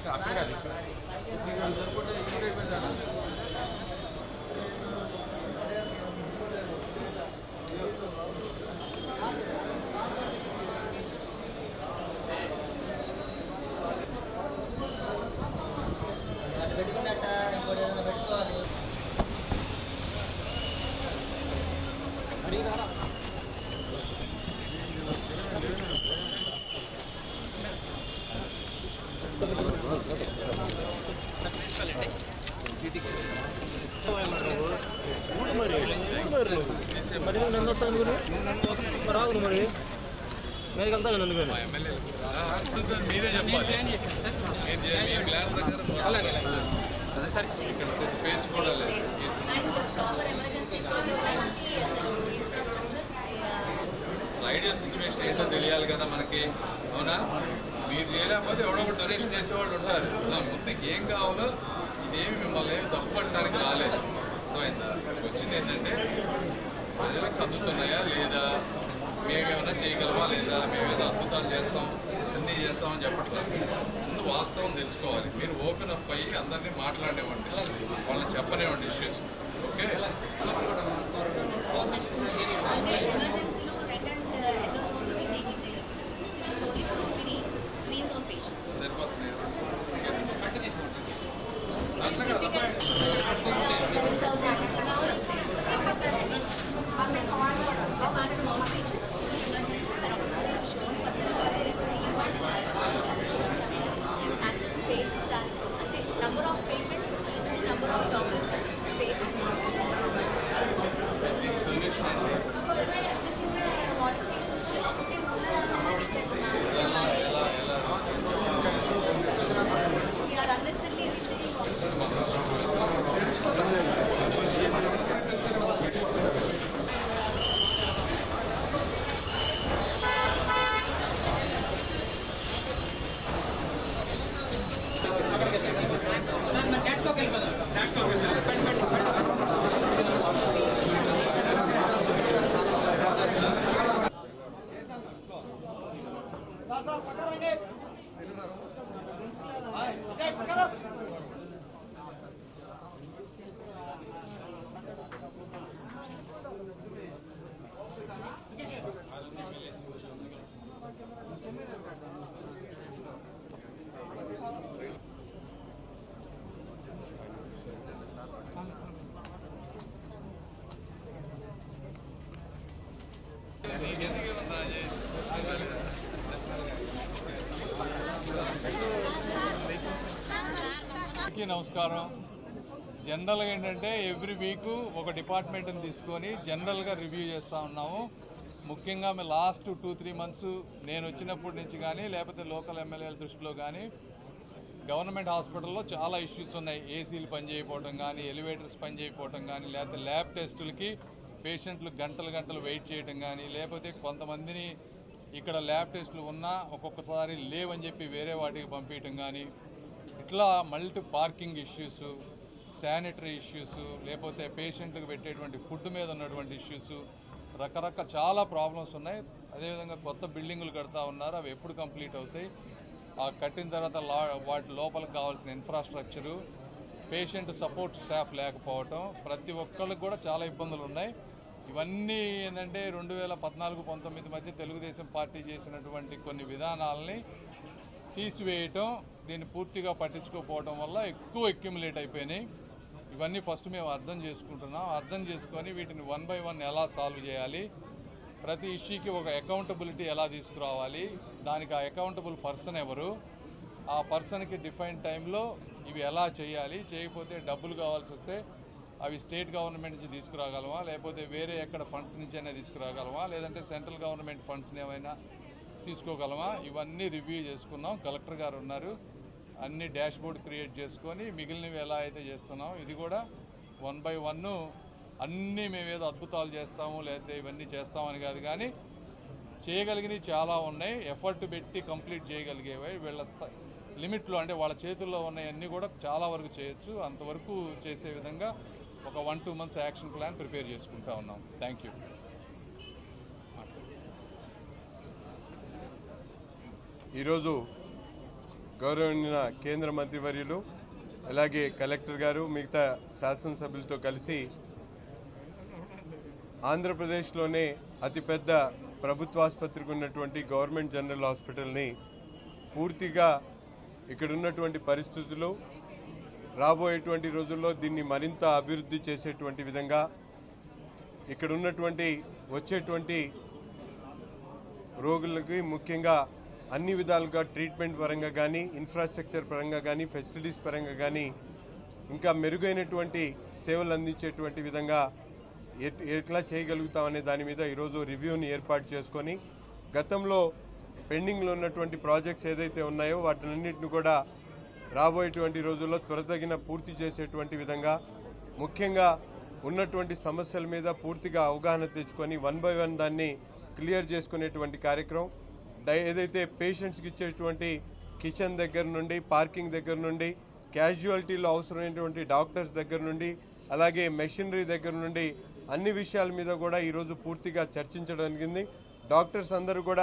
రాదు మరి మీరు వెళ్తా నన్ను మీరే చెప్పాలి ఫేస్ కూడా లేదు ఐడియల్ సిచ్యువేషన్ ఏంటో తెలియాలి కదా మనకి. అవునా? మీరు చేయలేకపోతే ఎవడో ఒకటి డొనేషన్ చేసేవాళ్ళు ఉంటారు. ముందు ఏం కావాలో ఇదేమి మిమ్మల్ని తప్పు పట్టడానికి రాలేదు. అర్థమైందా? వచ్చింది ఏంటంటే ప్రజలకు అందుతున్నాయా లేదా, మేమేమైనా చేయగలమా లేదా, మేమేదో అద్భుతాలు చేస్తాం అన్నీ చేస్తామని చెప్పట్లేదు. ముందు వాస్తవం తెలుసుకోవాలి. మీరు ఓపెన్ అప్ అయ్యి అందరినీ మాట్లాడేవండి, వాళ్ళని చెప్పనేవండి ఇష్యూస్. ఓకే, సరిపోతుంది. number of patients is the number of doctors space. Solution modifications we are unnecessarily receiving నమస్కారం. జనరల్గా ఏంటంటే ఎవ్రీ వీక్ ఒక డిపార్ట్మెంట్ని తీసుకొని జనరల్గా రివ్యూ చేస్తూ ఉన్నాము. ముఖ్యంగా మేము లాస్ట్ 2-3 మంత్స్ నేను వచ్చినప్పటి నుంచి కానీ లేకపోతే లోకల్ ఎమ్మెల్యేల దృష్టిలో కానీ గవర్నమెంట్ హాస్పిటల్లో చాలా ఇష్యూస్ ఉన్నాయి. ఏసీలు పనిచేయకపోవడం కానీ, ఎలివేటర్స్ పనిచేయకపోవడం కానీ, లేకపోతే ల్యాబ్ టెస్టులకి పేషెంట్లు గంటలు వెయిట్ చేయడం కానీ, లేకపోతే కొంతమందిని ఇక్కడ ల్యాబ్ టెస్టులు ఉన్నా ఒక్కొక్కసారి లేవని చెప్పి వేరే వాటికి పంపించడం కానీ, ఇట్లా multi parking issues, sanitary issues, లేకపోతే పేషెంట్లకు పెట్టేటువంటి ఫుడ్ మీద ఉన్నటువంటి ఇష్యూస్, రకరకాల చాలా ప్రాబ్లమ్స్ ఉన్నాయి. అదేవిధంగా కొత్త బిల్డింగులు కడతా ఉన్నారు, అవి ఎప్పుడు కంప్లీట్ అవుతాయి, ఆ కట్టిన తర్వాత వాటి లోపలికి కావాల్సిన ఇన్ఫ్రాస్ట్రక్చరు, పేషెంట్ సపోర్ట్ స్టాఫ్ లేకపోవటం, ప్రతి ఒక్కళ్ళకి కూడా చాలా ఇబ్బందులు ఉన్నాయి. ఇవన్నీ ఏంటంటే 2014-19 మధ్య తెలుగుదేశం పార్టీ చేసినటువంటి కొన్ని విధానాలని తీసివేయటం, దీన్ని పూర్తిగా పట్టించుకోకపోవడం వల్ల ఎక్కువ అక్యుములేట్ అయిపోయినాయి. ఇవన్నీ ఫస్ట్ మేము అర్థం చేసుకుంటున్నాం. అర్థం చేసుకొని వీటిని 1 by 1 ఎలా సాల్వ్ చేయాలి, ప్రతి ఇష్యూకి ఒక అకౌంటబిలిటీ ఎలా తీసుకురావాలి, దానికి ఆ అకౌంటబుల్ పర్సన్ ఎవరు, ఆ పర్సన్కి డిఫైన్ టైంలో ఇవి ఎలా చేయాలి, చేయకపోతే డబ్బులు కావాల్సి వస్తే అవి స్టేట్ గవర్నమెంట్ నుంచి తీసుకురాగలమా, లేకపోతే వేరే ఎక్కడ ఫండ్స్ నుంచి అయినా తీసుకురాగలమా, లేదంటే సెంట్రల్ గవర్నమెంట్ ఫండ్స్ని ఏమైనా తీసుకోగలమా, ఇవన్నీ రివ్యూ చేసుకున్నాం. కలెక్టర్ గారు ఉన్నారు, అన్ని డాష్ బోర్డ్ క్రియేట్ చేసుకొని మిగిలినవి ఎలా అయితే చేస్తున్నాం ఇది కూడా 1 by 1 అన్నీ మేమేదో అద్భుతాలు చేస్తాము లేకపోతే ఇవన్నీ చేస్తామని కాదు, కానీ చేయగలిగినవి చాలా ఉన్నాయి. ఎఫర్ట్ పెట్టి కంప్లీట్ చేయగలిగేవి వీళ్ళ లిమిట్లో, అంటే వాళ్ళ చేతుల్లో ఉన్నాయన్నీ కూడా చాలా వరకు చేయొచ్చు. అంతవరకు చేసే విధంగా ఒక 1-2 months యాక్షన్ ప్లాన్ ప్రిపేర్ చేసుకుంటా ఉన్నాం. Thank you. ఈరోజు గౌరవనీయ కేంద్ర మంత్రివర్యులు అలాగే కలెక్టర్ గారు మిగతా శాసనసభ్యులతో కలిసి ఆంధ్రప్రదేశ్లోనే అతిపెద్ద ప్రభుత్వ ఆసుపత్రికి ఉన్నటువంటి గవర్నమెంట్ జనరల్ హాస్పిటల్ని పూర్తిగా ఇక్కడ ఉన్నటువంటి పరిస్థితులు రాబోయేటువంటి రోజుల్లో దీన్ని మరింత అభివృద్ధి చేసేటువంటి విధంగా ఇక్కడ ఉన్నటువంటి వచ్చేటువంటి రోగులకి ముఖ్యంగా అన్ని విధాలుగా ట్రీట్మెంట్ పరంగా కానీ ఇన్ఫ్రాస్ట్రక్చర్ పరంగా కానీ ఫెసిలిటీస్ పరంగా కానీ ఇంకా మెరుగైనటువంటి సేవలు అందించేటువంటి విధంగా ఎట్లా చేయగలుగుతామనే దాని మీద ఈరోజు రివ్యూని ఏర్పాటు చేసుకొని గతంలో పెండింగ్లో ఉన్నటువంటి ప్రాజెక్ట్స్ ఏదైతే ఉన్నాయో వాటినన్నింటిని కూడా రాబోయేటువంటి రోజుల్లో త్వరితగిన పూర్తి చేసేటువంటి విధంగా ముఖ్యంగా ఉన్నటువంటి సమస్యల మీద పూర్తిగా అవగాహన తెచ్చుకొని 1 by 1 దాన్ని క్లియర్ చేసుకునేటువంటి కార్యక్రమం ఏదైతే పేషెంట్స్కి ఇచ్చేటువంటి కిచెన్ దగ్గర నుండి పార్కింగ్ దగ్గర నుండి క్యాజువాలిటీలో అవసరమైనటువంటి డాక్టర్స్ దగ్గర నుండి అలాగే మెషినరీ దగ్గర నుండి అన్ని విషయాల మీద కూడా ఈరోజు పూర్తిగా చర్చించడం జరిగింది. డాక్టర్స్ అందరూ కూడా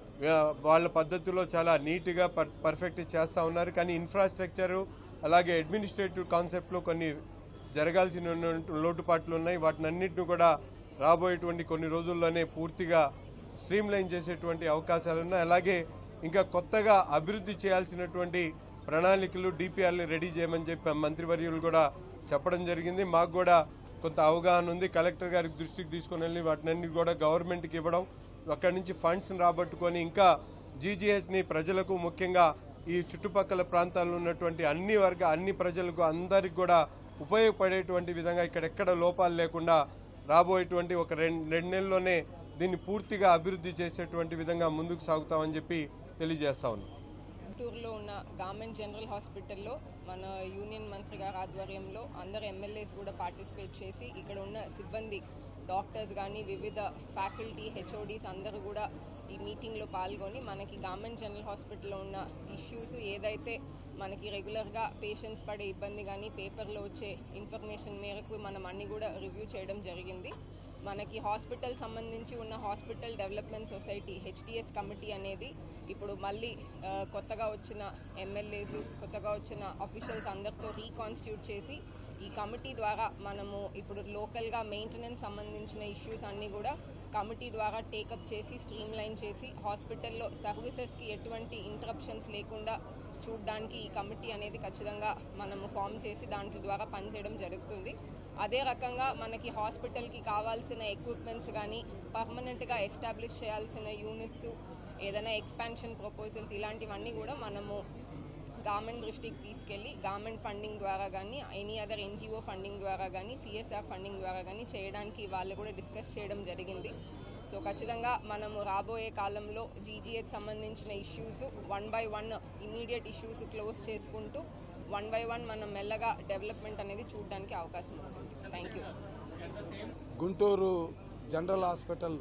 వాళ్ళ పద్ధతిలో చాలా నీట్గా పర్ఫెక్ట్ చేస్తూ ఉన్నారు. కానీ ఇన్ఫ్రాస్ట్రక్చరు అలాగే అడ్మినిస్ట్రేటివ్ కాన్సెప్ట్లో కొన్ని జరగాల్సిన లోటుపాట్లు ఉన్నాయి. వాటినన్నింటినీ కూడా రాబోయేటువంటి కొన్ని రోజుల్లోనే పూర్తిగా స్ట్రీమ్లైన్ చేసేటువంటి అవకాశాలు ఉన్నాయి. అలాగే ఇంకా కొత్తగా అభివృద్ధి చేయాల్సినటువంటి ప్రణాళికలు డిపిఆర్లు రెడీ చేయమని చెప్పి మంత్రివర్యులు కూడా చెప్పడం జరిగింది. మాకు కూడా కొంత అవగాహన ఉంది. కలెక్టర్ గారికి దృష్టికి తీసుకుని వెళ్ళి వాటినన్నీ కూడా గవర్నమెంట్కి ఇవ్వడం, అక్కడి నుంచి ఫండ్స్ని రాబట్టుకొని ఇంకా జీజీహెచ్ని ప్రజలకు ముఖ్యంగా ఈ చుట్టుపక్కల ప్రాంతాల్లో ఉన్నటువంటి అన్ని ప్రజలకు అందరికి కూడా ఉపయోగపడేటువంటి విధంగా ఇక్కడెక్కడ లోపాలు లేకుండా రాబోయేటువంటి ఒక రెండు నెలల్లోనే దీన్ని పూర్తిగా అభివృద్ధి చేసేటువంటి విధంగా ముందుకు సాగుతామని చెప్పి తెలియజేస్తా ఉన్నాం. గుంటూరులో ఉన్న గవర్నమెంట్ జనరల్ హాస్పిటల్లో మన యూనియన్ మంత్రి గారి ఆధ్వర్యంలో అందరు ఎమ్మెల్యేస్ కూడా పార్టిసిపేట్ చేసి ఇక్కడ ఉన్న సిబ్బంది డాక్టర్స్ కానీ వివిధ ఫ్యాకల్టీ హెచ్ఓడీస్ అందరూ కూడా ఈ మీటింగ్లో పాల్గొని మనకి గవర్నమెంట్ జనరల్ హాస్పిటల్లో ఉన్న ఇష్యూస్ ఏదైతే మనకి రెగ్యులర్గా పేషెంట్స్ పడే ఇబ్బంది కానీ పేపర్లో వచ్చే ఇన్ఫర్మేషన్ మేరకు మనం అన్నీ కూడా రివ్యూ చేయడం జరిగింది. మనకి హాస్పిటల్ సంబంధించి ఉన్న hospital development society HDS committee అనేది ఇప్పుడు మళ్ళీ కొత్తగా వచ్చిన ఎమ్మెల్యేస్ కొత్తగా వచ్చిన ఆఫీషియల్స్ అందరితో రీకాన్స్టిట్యూట్ చేసి ఈ కమిటీ ద్వారా మనము ఇప్పుడు లోకల్గా మెయింటెనెన్స్ సంబంధించిన ఇష్యూస్ అన్నీ కూడా కమిటీ ద్వారా టేకప్ చేసి స్ట్రీమ్లైన్ చేసి హాస్పిటల్లో సర్వీసెస్కి ఎటువంటి ఇంటరప్షన్స్ లేకుండా చూడడానికి ఈ కమిటీ అనేది ఖచ్చితంగా మనము ఫామ్ చేసి దాంట్లో ద్వారా పనిచేయడం జరుగుతుంది. అదే రకంగా మనకి హాస్పిటల్కి కావాల్సిన ఎక్విప్మెంట్స్ కానీ పర్మనెంట్గా ఎస్టాబ్లిష్ చేయాల్సిన యూనిట్స్ ఏదైనా ఎక్స్పాన్షన్ ప్రపోజల్స్ ఇలాంటివన్నీ కూడా మనము గవర్నమెంట్ దృష్టికి తీసుకెళ్ళి గవర్నమెంట్ ఫండింగ్ ద్వారా కానీ ఎనీ అదర్ ఎన్జిఓ ఫండింగ్ ద్వారా కానీ సిఎస్ఆర్ ఫండింగ్ ద్వారా కానీ చేయడానికి వాళ్ళు కూడా డిస్కస్ చేయడం జరిగింది. సో ఖచ్చితంగా మనము రాబోయే కాలంలో జీజీహెచ్ సంబంధించిన issues 1 by 1 immediate issues close చేసుకుంటూ 1 by 1 మనం మెల్లగా డెవలప్మెంట్ అనేది చూడడానికి అవకాశం ఉంటుంది. Thank you. Guntur general hospital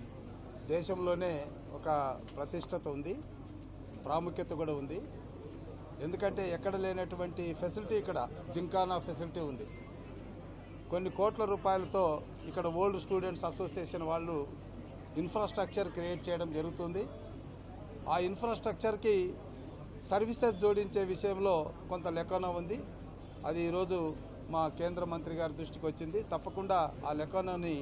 దేశంలోనే ఒక ప్రతిష్టత ఉంది, ప్రాముఖ్యత కూడా ఉంది. ఎందుకంటే ఎక్కడ లేనటువంటి ఫెసిలిటీ ఇక్కడ జింకానా ఫెసిలిటీ ఉంది. కొన్ని కోట్ల రూపాయలతో ఇక్కడ ఓల్డ్ స్టూడెంట్స్ అసోసియేషన్ వాళ్ళు ఇన్ఫ్రాస్ట్రక్చర్ క్రియేట్ చేయడం జరుగుతుంది. ఆ ఇన్ఫ్రాస్ట్రక్చర్కి సర్వీసెస్ జోడించే విషయంలో కొంత లెక్కన ఉంది. అది ఈరోజు మా కేంద్ర మంత్రి గారి దృష్టికి వచ్చింది. తప్పకుండా ఆ లెక్కనని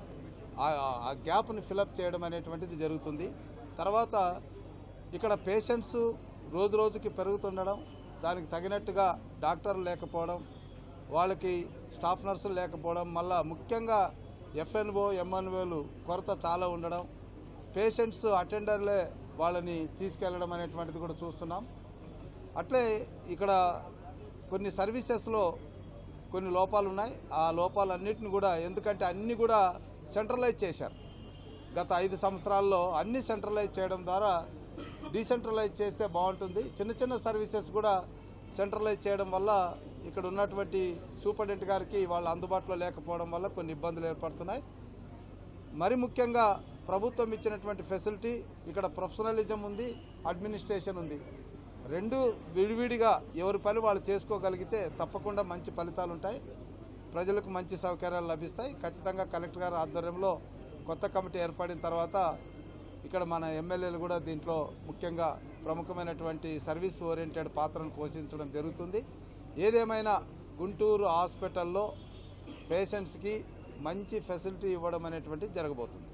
ఆ గ్యాప్ని ఫిలప్ చేయడం అనేటువంటిది జరుగుతుంది. తర్వాత ఇక్కడ పేషెంట్స్ రోజు రోజుకి పెరుగుతుండడం, దానికి తగినట్టుగా డాక్టర్లు లేకపోవడం, వాళ్ళకి స్టాఫ్ నర్సులు లేకపోవడం, మళ్ళా ముఖ్యంగా ఎఫ్ఎన్ఓ ఎంఎన్ఓలు కొరత చాలా ఉండడం, పేషెంట్స్ అటెండర్లే వాళ్ళని తీసుకెళ్లడం అనేటువంటిది కూడా చూస్తున్నాం. అట్లే ఇక్కడ కొన్ని సర్వీసెస్లో కొన్ని లోపాలు ఉన్నాయి. ఆ లోపాలన్నింటిని కూడా ఎందుకంటే అన్నీ కూడా సెంట్రలైజ్ చేశారు. గత 5 సంవత్సరాల్లో అన్నీ సెంట్రలైజ్ చేయడం ద్వారా డీసెంట్రలైజ్ చేస్తే బాగుంటుంది. చిన్న చిన్న సర్వీసెస్ కూడా సెంట్రలైజ్ చేయడం వల్ల ఇక్కడ ఉన్నటువంటి సూపరింటెండెంట్ గారికి వాళ్ళు అందుబాటులో లేకపోవడం వల్ల కొన్ని ఇబ్బందులు ఏర్పడుతున్నాయి. మరి ముఖ్యంగా ప్రభుత్వం ఇచ్చినటువంటి ఫెసిలిటీ ఇక్కడ ప్రొఫెషనలిజం ఉంది, అడ్మినిస్ట్రేషన్ ఉంది. రెండు విడివిడిగా ఎవరి పని వాళ్ళు చేసుకోగలిగితే తప్పకుండా మంచి ఫలితాలు ఉంటాయి, ప్రజలకు మంచి సౌకర్యాలు లభిస్తాయి. ఖచ్చితంగా కలెక్టర్ గారి ఆధ్వర్యంలో కొత్త కమిటీ ఏర్పడిన తర్వాత ఇక్కడ మన ఎమ్మెల్యేలు కూడా దీంట్లో ముఖ్యంగా ప్రముఖమైనటువంటి సర్వీస్ ఓరియంటెడ్ పాత్రను పోషించడం జరుగుతుంది. ఏదేమైనా గుంటూరు హాస్పిటల్లో పేషెంట్స్కి మంచి ఫెసిలిటీ ఇవ్వడం అనేటువంటి జరగబోతుంది.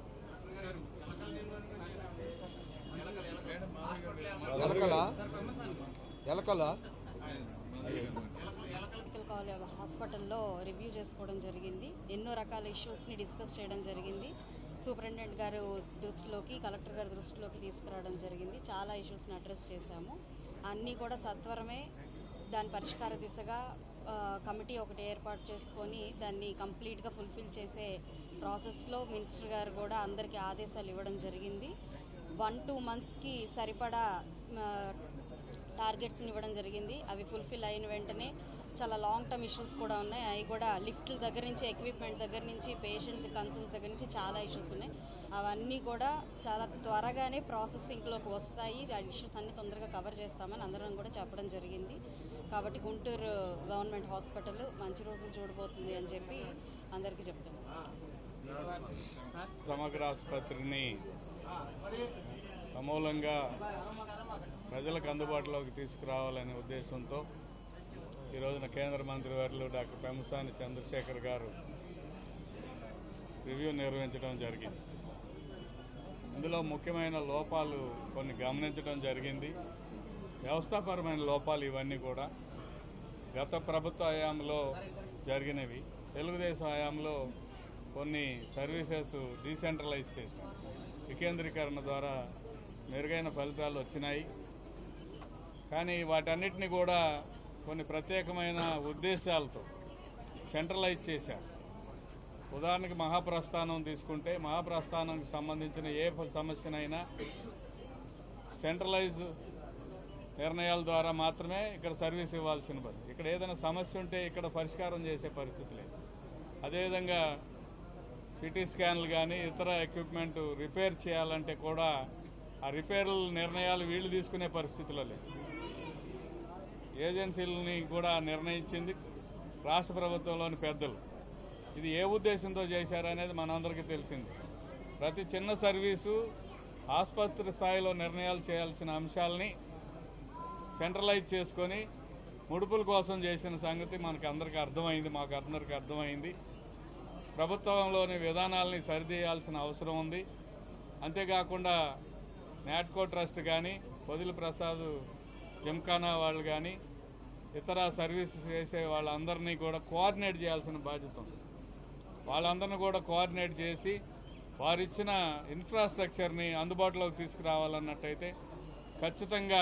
మెడికల్ హాస్పిటల్లో రివ్యూ చేసుకోవడం జరిగింది. ఎన్నో రకాల ఇష్యూస్ని డిస్కస్ చేయడం జరిగింది. సూపరింటెండెంట్ గారు దృష్టిలోకి, కలెక్టర్ గారి దృష్టిలోకి తీసుకురావడం జరిగింది. చాలా ఇష్యూస్ని అడ్రస్ చేశాము. అన్నీ కూడా సత్వరమే దాని పరిష్కార దిశగా కమిటీ ఒకటి ఏర్పాటు చేసుకొని దాన్ని కంప్లీట్గా ఫుల్ఫిల్ చేసే ప్రాసెస్లో మినిస్టర్ గారు కూడా అందరికీ ఆదేశాలు ఇవ్వడం జరిగింది. 1-2 మంత్స్కి సరిపడా టార్గెట్స్ని ఇవ్వడం జరిగింది. అవి ఫుల్ఫిల్ అయిన వెంటనే చాలా లాంగ్ టర్మ్ ఇష్యూస్ కూడా ఉన్నాయి. అవి కూడా లిఫ్ట్ల దగ్గర నుంచి, ఎక్విప్మెంట్ దగ్గర నుంచి, పేషెంట్స్ కన్సర్న్స్ దగ్గర నుంచి చాలా ఇష్యూస్ ఉన్నాయి. అవన్నీ కూడా చాలా త్వరగానే ప్రాసెసింగ్లోకి వస్తాయి. ఆ ఇష్యూస్ అన్ని తొందరగా కవర్ చేస్తామని అందరం కూడా చెప్పడం జరిగింది. కాబట్టి గుంటూరు గవర్నమెంట్ హాస్పిటల్ మంచి రోజులు చూడబోతుంది అని చెప్పి అందరికీ చెప్తున్నాను. సమగ్ర ఆసుపత్రిని సమూలంగా ప్రజలకు అందుబాటులోకి తీసుకురావాలనే ఉద్దేశంతో ఈ రోజున కేంద్ర మంత్రివర్యులు డాక్టర్ పెమ్మసాని చంద్రశేఖర్ గారు రివ్యూ నిర్వహించడం జరిగింది. ఇందులో ముఖ్యమైన లోపాలు కొన్ని గమనించడం జరిగింది. వ్యవస్థాపరమైన లోపాలు ఇవన్నీ కూడా గత ప్రభుత్వ హయాంలో జరిగినవి. తెలుగుదేశం హయాంలో కొన్ని సర్వీసెస్ డీసెంట్రలైజ్ చేశారు. వికేంద్రీకరణ ద్వారా మెరుగైన ఫలితాలు వచ్చినాయి. కానీ వాటన్నిటిని కూడా కొన్ని ప్రత్యేకమైన ఉద్దేశాలతో సెంట్రలైజ్ చేశారు. ఉదాహరణకి మహాప్రస్థానం తీసుకుంటే, మహాప్రస్థానానికి సంబంధించిన ఏ సమస్యనైనా సెంట్రలైజ్ నిర్ణయాల ద్వారా మాత్రమే ఇక్కడ సర్వీస్ ఇవ్వాల్సిన పని. ఇక్కడ ఏదైనా సమస్య ఉంటే ఇక్కడ పరిష్కారం చేసే పరిస్థితి లేదు. అదేవిధంగా సిటీ స్కాన్లు కానీ ఇతర ఎక్విప్మెంట్ రిపేర్ చేయాలంటే కూడా ఆ రిపేర్ల నిర్ణయాలు వీళ్ళు తీసుకునే పరిస్థితిలో లేదు. ఏజెన్సీలని కూడా నిర్ణయించింది రాష్ట్ర ప్రభుత్వంలోని పెద్దలు. ఇది ఏ ఉద్దేశంతో చేశారనేది మనందరికీ తెలిసింది. ప్రతి చిన్న సర్వీసు ఆసుపత్రి స్థాయిలో నిర్ణయాలు చేయాల్సిన అంశాలని సెంట్రలైజ్ చేసుకొని ముడుపుల కోసం చేసిన సంగతి మనకు అందరికీ అర్థమైంది, మాకు అందరికీ అర్థమైంది. ప్రభుత్వంలోని విధానాలని సరిచేయాల్సిన అవసరం ఉంది. అంతేకాకుండా నాట్కో ట్రస్ట్ కానీ, పొదిలి ప్రసాద్ జిమ్ఖానా వాళ్ళు కానీ, ఇతర సర్వీసెస్ చేసే వాళ్ళందరినీ కూడా కోఆర్డినేట్ చేయాల్సిన బాధ్యత ఉంది. వాళ్ళందరినీ కూడా కోఆర్డినేట్ చేసి వారిచ్చిన ఇన్ఫ్రాస్ట్రక్చర్ని అందుబాటులోకి తీసుకురావాలన్నట్టయితే ఖచ్చితంగా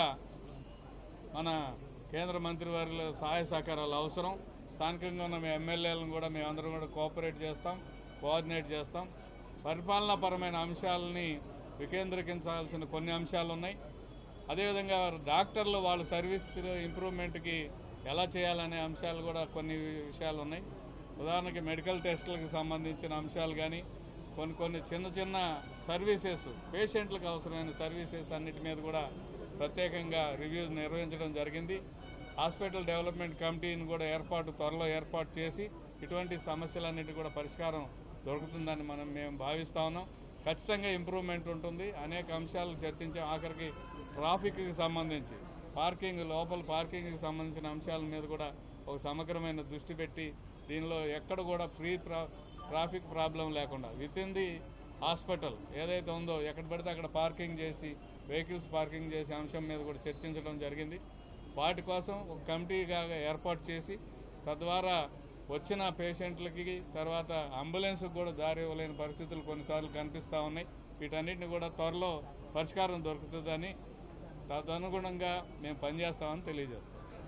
మన కేంద్ర మంత్రివర్యుల సహాయ సహకారాలు అవసరం. స్థానికంగా ఉన్న మీ ఎమ్మెల్యేలను కూడా మేమందరం కూడా కోఆపరేట్ చేస్తాం, కోఆర్డినేట్ చేస్తాం. పరిపాలనాపరమైన అంశాలని వికేంద్రీకరించాల్సిన కొన్ని అంశాలు ఉన్నాయి. అదేవిధంగా డాక్టర్లు వాళ్ళ సర్వీస్ ఇంప్రూవ్మెంట్కి ఎలా చేయాలనే అంశాలు కూడా కొన్ని విషయాలు ఉన్నాయి. ఉదాహరణకి మెడికల్ టెస్టులకు సంబంధించిన అంశాలు కానీ, కొన్ని చిన్న చిన్న సర్వీసెస్, పేషెంట్లకు అవసరమైన సర్వీసెస్ అన్నిటి మీద కూడా ప్రత్యేకంగా రివ్యూస్ నిర్వహించడం జరిగింది. హాస్పిటల్ డెవలప్మెంట్ కమిటీని కూడా త్వరలో ఏర్పాటు చేసి ఇటువంటి సమస్యలన్నిటి కూడా పరిష్కారం దొరుకుతుందని మేము భావిస్తా ఉన్నాం. ఖచ్చితంగా ఇంప్రూవ్మెంట్ ఉంటుంది. అనేక అంశాలు చర్చించాం. ఆఖరికి ట్రాఫిక్కి సంబంధించి, లోపల పార్కింగ్కి సంబంధించిన అంశాల మీద కూడా ఒక సమగ్రమైన దృష్టి పెట్టి దీనిలో ఎక్కడ కూడా ట్రాఫిక్ ప్రాబ్లం లేకుండా విత్ ఇన్ ది హాస్పిటల్ ఏదైతే ఉందో ఎక్కడ పడితే అక్కడ పార్కింగ్ చేసి, వెహికల్స్ పార్కింగ్ చేసే అంశం మీద కూడా చర్చించడం జరిగింది. వాటి కోసం ఒక కమిటీగా ఏర్పాటు చేసి తద్వారా వచ్చిన పేషెంట్లకి తర్వాత అంబులెన్స్కి కూడా దారి ఇవ్వలేని పరిస్థితులు కొన్నిసార్లు కనిపిస్తూ ఉన్నాయి. వీటన్నిటిని కూడా త్వరలో పరిష్కారం దొరుకుతుందని తదనుగుణంగా మేము పనిచేస్తామని తెలియజేస్తాం.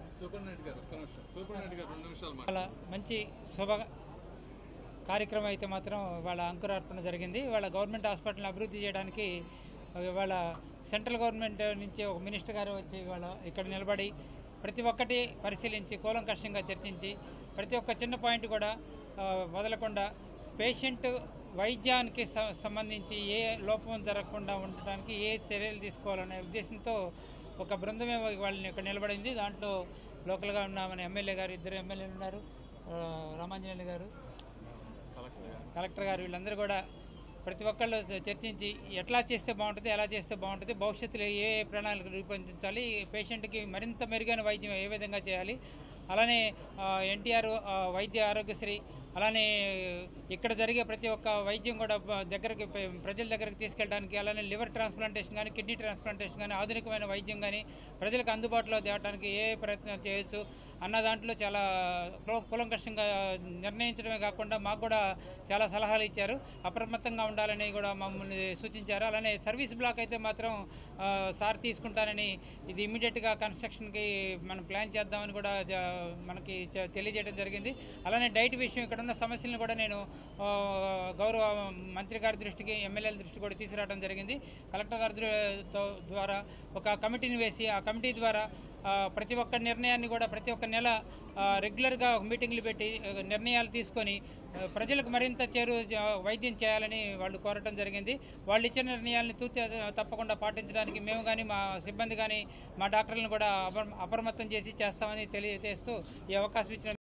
మంచి శుభ కార్యక్రమం అయితే మాత్రం వాళ్ళ అంకురార్పణ జరిగింది. వాళ్ళ గవర్నమెంట్ హాస్పిటల్ని అభివృద్ధి చేయడానికి వాళ్ళ సెంట్రల్ గవర్నమెంట్ నుంచి ఒక మినిస్టర్ గారు వచ్చి వాళ్ళ ఇక్కడ నిలబడి ప్రతి ఒక్కటి పరిశీలించి కూలంకషంగా చర్చించి ప్రతి ఒక్క చిన్న పాయింట్ కూడా వదలకుండా పేషెంట్ వైద్యానికి సంబంధించి ఏ లోపం జరగకుండా ఉండటానికి ఏ చర్యలు తీసుకోవాలనే ఉద్దేశంతో ఒక బృందమే వాళ్ళని ఇక్కడ నిలబడింది. దాంట్లో లోకల్గా ఉన్న మన ఎమ్మెల్యే గారు, 2 ఎమ్మెల్యేలు ఉన్నారు, రామాంజనేయులు గారు, కలెక్టర్ గారు, వీళ్ళందరూ కూడా ప్రతి ఒక్కళ్ళు చర్చించి ఎట్లా చేస్తే బాగుంటుంది, ఎలా చేస్తే బాగుంటుంది, భవిష్యత్తులో ఏ ప్రణాళిక రూపొందించాలి, పేషెంట్కి మరింత మెరుగైన వైద్యం ఏ విధంగా చేయాలి, అలానే ఎన్టీఆర్ వైద్య ఆరోగ్యశ్రీ, అలానే ఇక్కడ జరిగే ప్రతి ఒక్క వైద్యం కూడా దగ్గరికి ప్రజల దగ్గరికి తీసుకెళ్ళడానికి, అలానే లివర్ ట్రాన్స్ప్లాంటేషన్ కానీ, కిడ్నీ ట్రాన్స్ప్లాంటేషన్ కానీ, ఆధునికమైన వైద్యం కానీ ప్రజలకు అందుబాటులో తేవడానికి ఏ ప్రయత్నాలు చేయొచ్చు అన్న దాంట్లో చాలా కూలంకషంగా నిర్ణయించడమే కాకుండా మాకు కూడా చాలా సలహాలు ఇచ్చారు. అప్రమత్తంగా ఉండాలని కూడా మమ్మల్ని సూచించారు. అలానే సర్వీస్ బ్లాక్ అయితే మాత్రం సార్ తీసుకుంటానని, ఇది ఇమ్మీడియట్గా కన్స్ట్రక్షన్కి మనం ప్లాన్ చేద్దామని కూడా మనకి తెలియజేయడం జరిగింది. అలానే డైట్ విషయం ఇక్కడ ఉన్న సమస్యలను కూడా నేను గౌరవ మంత్రి గారి దృష్టికి, ఎమ్మెల్యేల దృష్టికి కూడా తీసుకురావడం జరిగింది. కలెక్టర్ గారి ద్వారా ఒక కమిటీని వేసి ఆ కమిటీ ద్వారా ప్రతి ఒక్క నిర్ణయాన్ని కూడా ప్రతి ఒక్క నెల రెగ్యులర్గా మీటింగ్లు పెట్టి నిర్ణయాలు తీసుకొని ప్రజలకు మరింత వైద్యం చేయాలని వాళ్ళు కోరటం జరిగింది. వాళ్ళు ఇచ్చిన నిర్ణయాలను తప్పకుండా పాటించడానికి మేము కానీ, మా సిబ్బంది కానీ, మా డాక్టర్లను కూడా అప్రమత్తం చేసి చేస్తామని తెలియజేస్తూ ఈ అవకాశం ఇచ్చిన